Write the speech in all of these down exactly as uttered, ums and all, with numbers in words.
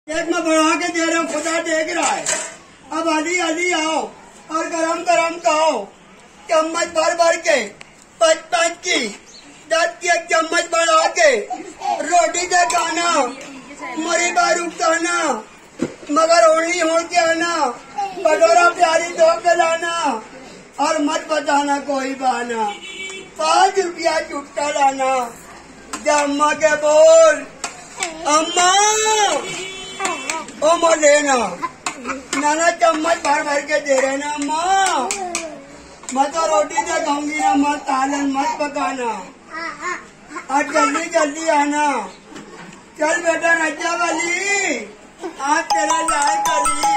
एक में बढ़ा के दे रहे हो, खुदा देख रहा है। अब अली अली आओ और गरम गरम खाओ, चम्मच भर भर के, पाँच पाँच की दस की एक चम्मच बढ़ा के रोटी से खाना, मुरी बारूद खाना, मगर ओढ़नी हो के आना, कटोरा प्यारी धो के लाना और मत बताना कोई बहाना। पाँच रुपया चुटका लाना। अम्मा के बोल, अम्मा ओ मो लेना, नाना चम्मच भर भर के दे रहे ना अम्मा। मैं तो रोटी से खाऊंगी ना, मत सालन मत पकाना, आज जल्दी जल्दी आना। चल बेटा नज्जा वाली, आज तेरा लाए कली।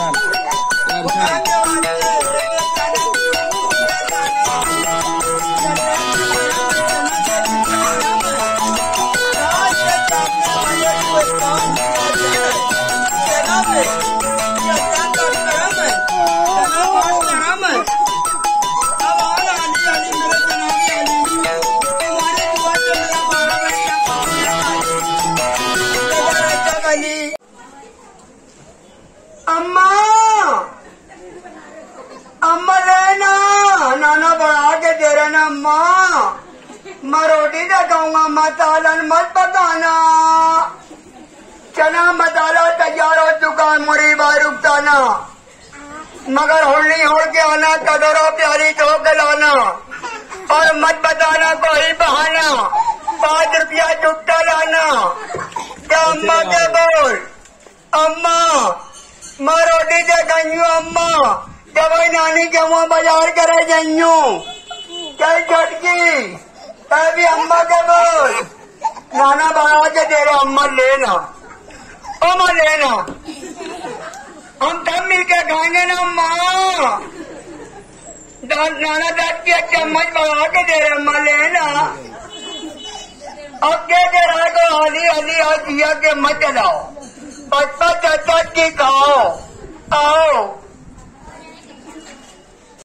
अम्मा अम्मा लेना, नाना बढ़ा के दे रहे ना अम्मा। मैं रोटी से खाऊंगा, मसाला मत पकाना। चना मसाला तैयार हो चुका है, मुरी बारूद खाना, मगर होली होड़ के आना, कटोरा प्यारी धो के लाना और मत बताना कोई बहाना। पाँच रुपया चुटका लाना। क्या अम्मा के बोल, अम्मा मैं रोटी से गई अम्मा, जब नानी के वहाँ बाजार करे जाइयो। चल छटकी, तभी अम्मा के बोल, नाना बढ़ा के दे रहे अम्मा लेना, अम्मा लेना, हम सब मिलकर खाएंगे ना अम्मा। नाना दस की चम्मच बढ़ा के दे रहे अम्मा लेना। अब क्या दे रहा है को हाली हाली और दिया के मत चलाओ।